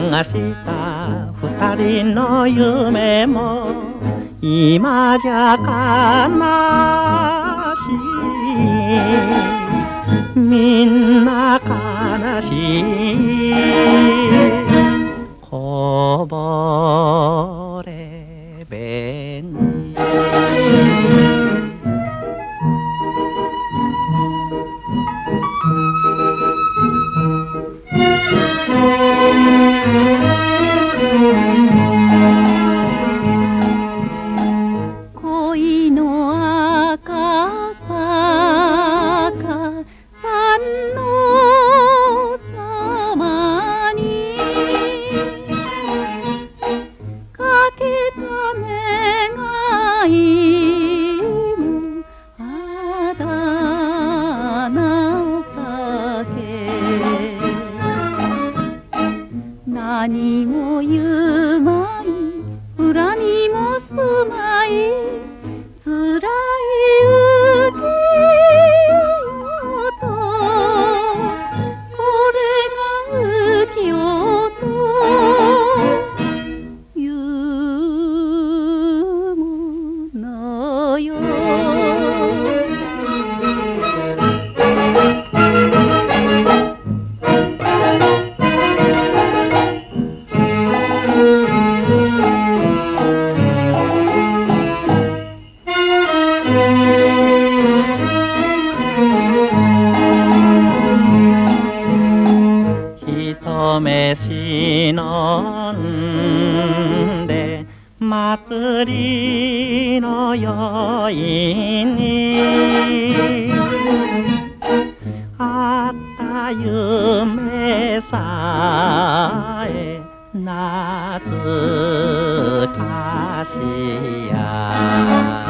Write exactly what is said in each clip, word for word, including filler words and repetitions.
探した二人の夢も今じゃ悲しい、みんな悲しい、こぼれ紅。 恋の赤坂三の様にかけた願いもあだ情け、何も言うまい恨みもすまいつらい浮世とこれが浮世というものよ。 一目忍んで祭りの宵にあった夢さえ懐かしや、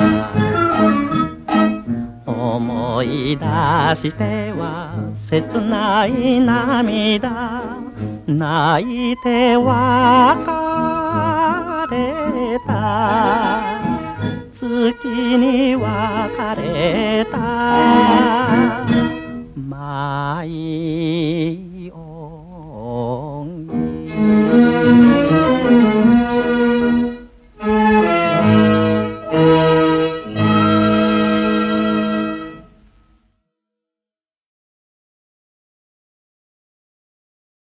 思い出しては切ない涙泣いて別れた、月に別れた舞